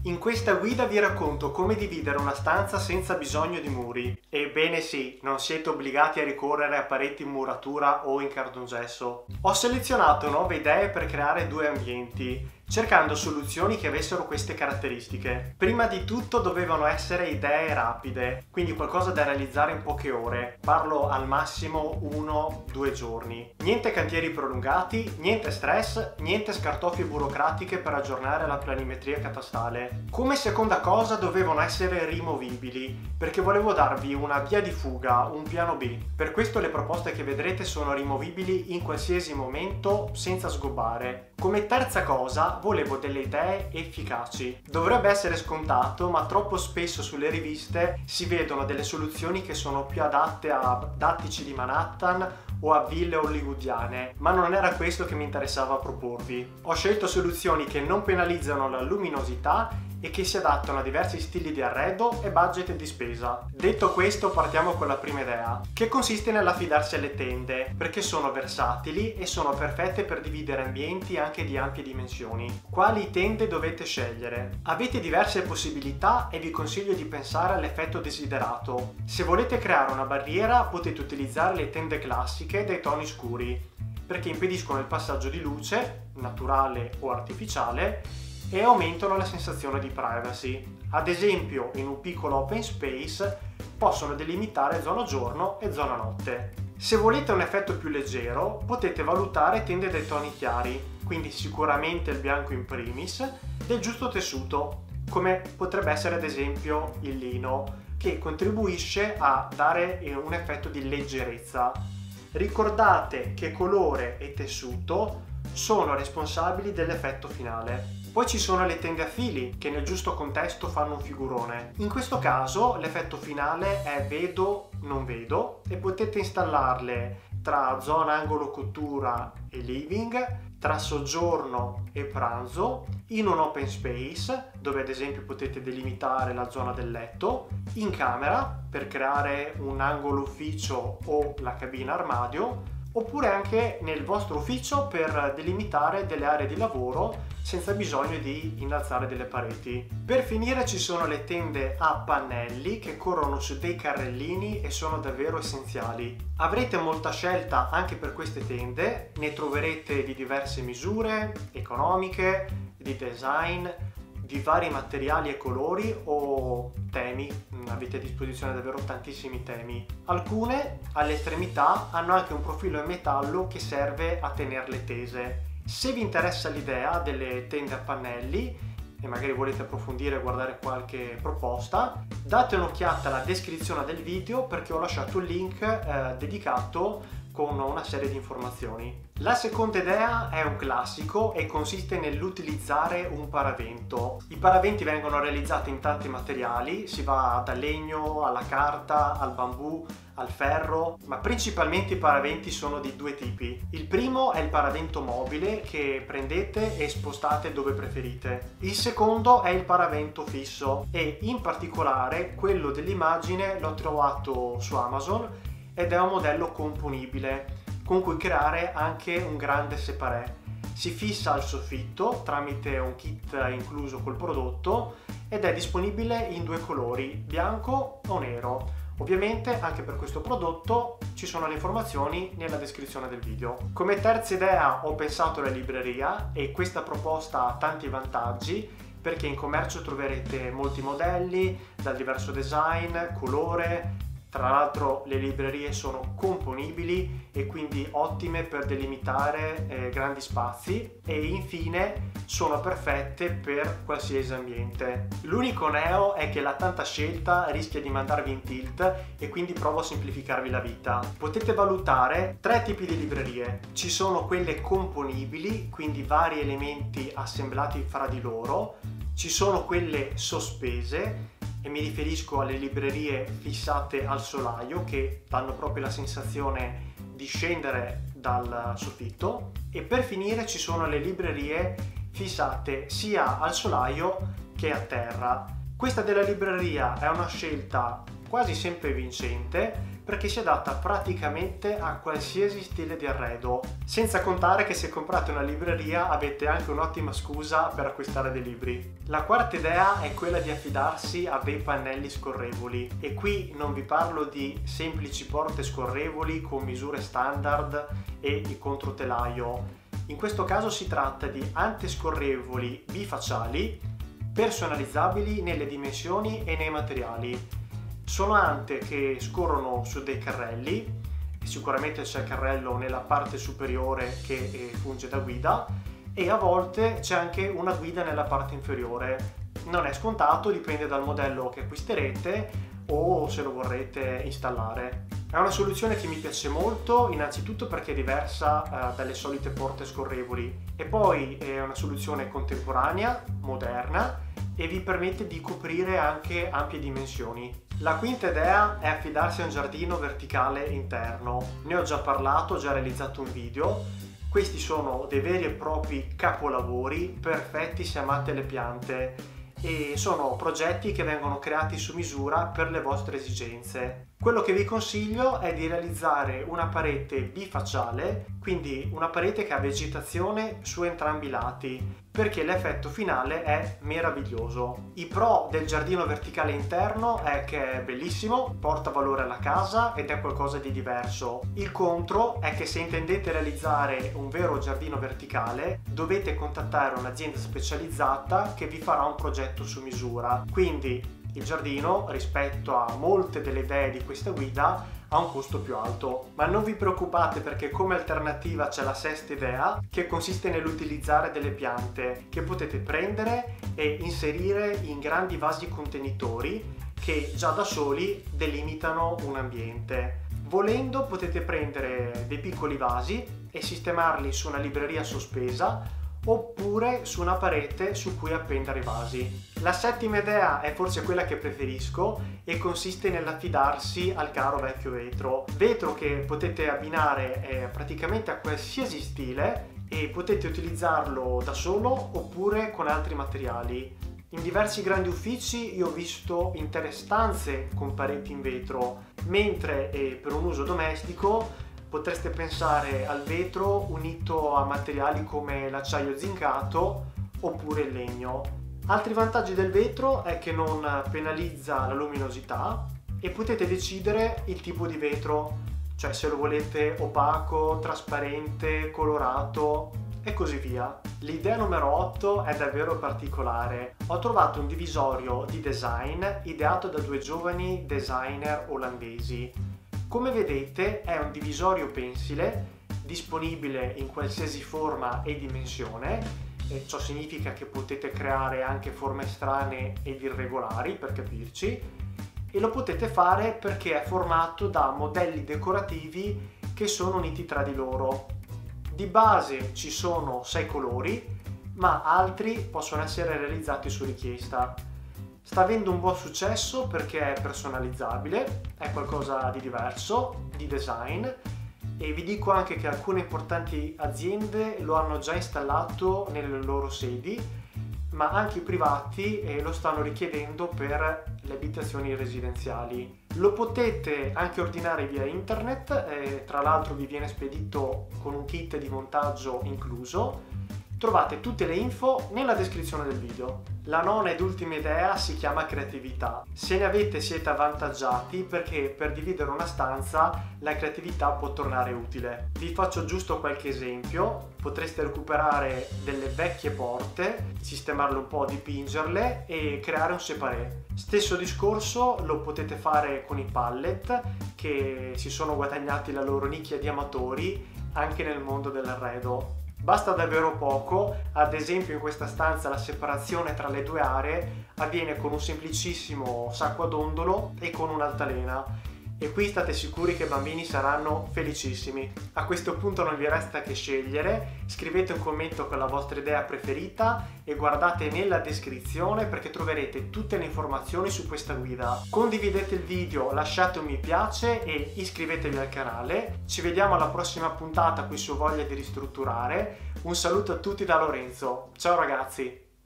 In questa guida vi racconto come dividere una stanza senza bisogno di muri. Ebbene sì, non siete obbligati a ricorrere a pareti in muratura o in cartongesso. Ho selezionato 9 idee per creare 2 ambienti, cercando soluzioni che avessero queste caratteristiche. Prima di tutto dovevano essere idee rapide, quindi qualcosa da realizzare in poche ore. Parlo al massimo 1-2 giorni. Niente cantieri prolungati, niente stress, niente scartoffie burocratiche per aggiornare la planimetria catastale. Come seconda cosa dovevano essere rimovibili, perché volevo darvi una via di fuga, un piano B. Per questo le proposte che vedrete sono rimovibili in qualsiasi momento senza sgobbare. Come terza cosa volevo delle idee efficaci. Dovrebbe essere scontato, ma troppo spesso sulle riviste si vedono delle soluzioni che sono più adatte a dattici di Manhattan o a ville hollywoodiane, ma non era questo che mi interessava proporvi. Ho scelto soluzioni che non penalizzano la luminosità e che si adattano a diversi stili di arredo e budget di spesa. Detto questo, partiamo con la prima idea, che consiste nell'affidarsi alle tende, perché sono versatili e sono perfette per dividere ambienti anche di ampie dimensioni. Quali tende dovete scegliere? Avete diverse possibilità e vi consiglio di pensare all'effetto desiderato. Se volete creare una barriera, potete utilizzare le tende classiche dai toni scuri, perché impediscono il passaggio di luce, naturale o artificiale, e aumentano la sensazione di privacy. Ad esempio, in un piccolo open space possono delimitare zona giorno e zona notte. Se volete un effetto più leggero, potete valutare tende dai toni chiari, quindi sicuramente il bianco in primis, del giusto tessuto, come potrebbe essere ad esempio il lino, che contribuisce a dare un effetto di leggerezza. Ricordate che colore e tessuto sono responsabili dell'effetto finale. Poi ci sono le tende a fili, che nel giusto contesto fanno un figurone. In questo caso l'effetto finale è vedo, non vedo, e potete installarle tra zona angolo cottura e living, tra soggiorno e pranzo, in un open space, dove ad esempio potete delimitare la zona del letto, in camera, per creare un angolo ufficio o la cabina armadio, oppure anche nel vostro ufficio per delimitare delle aree di lavoro senza bisogno di innalzare delle pareti. Per finire ci sono le tende a pannelli che corrono su dei carrellini e sono davvero essenziali. Avrete molta scelta anche per queste tende, ne troverete di diverse misure, economiche, di design, di vari materiali e colori o temi. Avete a disposizione davvero tantissimi temi. Alcune alle estremità hanno anche un profilo in metallo che serve a tenerle tese. Se vi interessa l'idea delle tende a pannelli e magari volete approfondire e guardare qualche proposta, date un'occhiata alla descrizione del video perché ho lasciato un link dedicato con una serie di informazioni. La seconda idea è un classico e consiste nell'utilizzare un paravento. I paraventi vengono realizzati in tanti materiali, si va dal legno alla carta, al bambù, al ferro, ma principalmente i paraventi sono di due tipi. Il primo è il paravento mobile che prendete e spostate dove preferite. Il secondo è il paravento fisso e in particolare quello dell'immagine l'ho trovato su Amazon ed è un modello componibile con cui creare anche un grande separé. Si fissa al soffitto tramite un kit incluso col prodotto ed è disponibile in 2 colori, bianco o nero. Ovviamente anche per questo prodotto ci sono le informazioni nella descrizione del video. Come terza idea ho pensato alla libreria e questa proposta ha tanti vantaggi perché in commercio troverete molti modelli dal diverso design, colore. Tra l'altro le librerie sono componibili e quindi ottime per delimitare grandi spazi e infine sono perfette per qualsiasi ambiente. L'unico neo è che la tanta scelta rischia di mandarvi in tilt e quindi provo a semplificarvi la vita. Potete valutare 3 tipi di librerie. Ci sono quelle componibili, quindi vari elementi assemblati fra di loro. Ci sono quelle sospese e mi riferisco alle librerie fissate al solaio che danno proprio la sensazione di scendere dal soffitto e per finire ci sono le librerie fissate sia al solaio che a terra. Questa della libreria è una scelta quasi sempre vincente perché si adatta praticamente a qualsiasi stile di arredo, senza contare che se comprate una libreria avete anche un'ottima scusa per acquistare dei libri. La quarta idea è quella di affidarsi a dei pannelli scorrevoli, e qui non vi parlo di semplici porte scorrevoli con misure standard e di controtelaio. In questo caso si tratta di antiscorrevoli bifacciali personalizzabili nelle dimensioni e nei materiali. Sono ante che scorrono su dei carrelli, sicuramente c'è il carrello nella parte superiore che funge da guida, e a volte c'è anche una guida nella parte inferiore. Non è scontato, dipende dal modello che acquisterete o se lo vorrete installare. È una soluzione che mi piace molto, innanzitutto perché è diversa dalle solite porte scorrevoli, e poi è una soluzione contemporanea, moderna, e vi permette di coprire anche ampie dimensioni. La quinta idea è affidarsi a un giardino verticale interno. Ne ho già parlato, ho già realizzato un video. Questi sono dei veri e propri capolavori, perfetti se amate le piante, e sono progetti che vengono creati su misura per le vostre esigenze. Quello che vi consiglio è di realizzare una parete bifacciale, quindi una parete che ha vegetazione su entrambi i lati, perché l'effetto finale è meraviglioso. I pro del giardino verticale interno è che è bellissimo, porta valore alla casa ed è qualcosa di diverso. Il contro è che se intendete realizzare un vero giardino verticale dovete contattare un'azienda specializzata che vi farà un progetto su misura. Quindi il giardino, rispetto a molte delle idee di questa guida, ha un costo più alto. Ma non vi preoccupate, perché come alternativa c'è la sesta idea, che consiste nell'utilizzare delle piante che potete prendere e inserire in grandi vasi contenitori che già da soli delimitano un ambiente. Volendo potete prendere dei piccoli vasi e sistemarli su una libreria sospesa oppure su una parete su cui appendere i vasi. La settima idea è forse quella che preferisco e consiste nell'affidarsi al caro vecchio vetro che potete abbinare praticamente a qualsiasi stile e potete utilizzarlo da solo oppure con altri materiali. In diversi grandi uffici io ho visto intere stanze con pareti in vetro, mentre per un uso domestico potreste pensare al vetro unito a materiali come l'acciaio zincato oppure il legno. Altri vantaggi del vetro è che non penalizza la luminosità e potete decidere il tipo di vetro, cioè se lo volete opaco, trasparente, colorato e così via. L'idea numero 8 è davvero particolare. Ho trovato un divisorio di design ideato da due giovani designer olandesi. Come vedete è un divisorio pensile disponibile in qualsiasi forma e dimensione, ciò significa che potete creare anche forme strane ed irregolari, per capirci, e lo potete fare perché è formato da modelli decorativi che sono uniti tra di loro. Di base ci sono 6 colori, ma altri possono essere realizzati su richiesta. Sta avendo un buon successo perché è personalizzabile, è qualcosa di diverso, di design, e vi dico anche che alcune importanti aziende lo hanno già installato nelle loro sedi, ma anche i privati lo stanno richiedendo per le abitazioni residenziali. Lo potete anche ordinare via internet, tra l'altro vi viene spedito con un kit di montaggio incluso. Trovate tutte le info nella descrizione del video. La nona ed ultima idea si chiama creatività. Se ne avete siete avvantaggiati perché per dividere una stanza la creatività può tornare utile. Vi faccio giusto qualche esempio. Potreste recuperare delle vecchie porte, sistemarle un po', dipingerle e creare un separé. Stesso discorso lo potete fare con i pallet che si sono guadagnati la loro nicchia di amatori anche nel mondo dell'arredo. Basta davvero poco, ad esempio in questa stanza la separazione tra le due aree avviene con un semplicissimo sacco ad ondolo e con un'altalena, e qui state sicuri che i bambini saranno felicissimi. A questo punto non vi resta che scegliere, scrivete un commento con la vostra idea preferita e guardate nella descrizione perché troverete tutte le informazioni su questa guida. Condividete il video, lasciate un mi piace e iscrivetevi al canale. Ci vediamo alla prossima puntata qui su Voglia di ristrutturare. Un saluto a tutti da Lorenzo, ciao ragazzi!